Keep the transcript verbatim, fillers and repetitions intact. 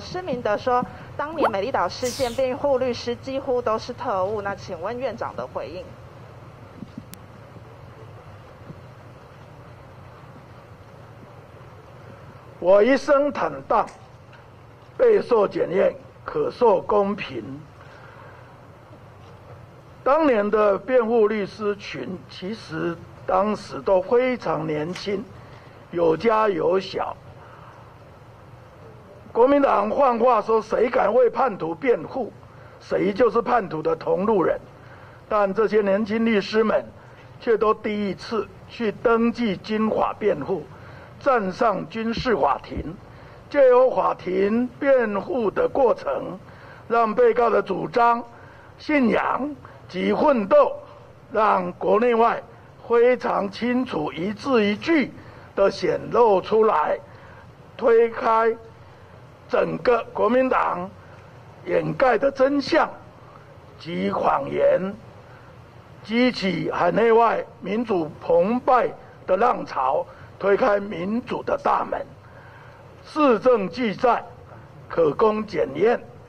施明德说，当年美丽岛事件辩护律师几乎都是特务。那请问院长的回应？ 我一生坦荡，备受检验，可受公平。当年的辩护律师群，其实当时都非常年轻，有家有小。国民党换话说，谁敢为叛徒辩护，谁就是叛徒的同路人。但这些年轻律师们，却都第一次去登记军法辩护，站上军事法庭，借由法庭辩护的过程，让被告的主张、信仰及奋斗，让国内外非常清楚、一字一句的显露出来，推开整个国民党掩盖的真相及谎言，激起海内外民主澎湃的浪潮，推开民主的大门。事证俱在，可供检验。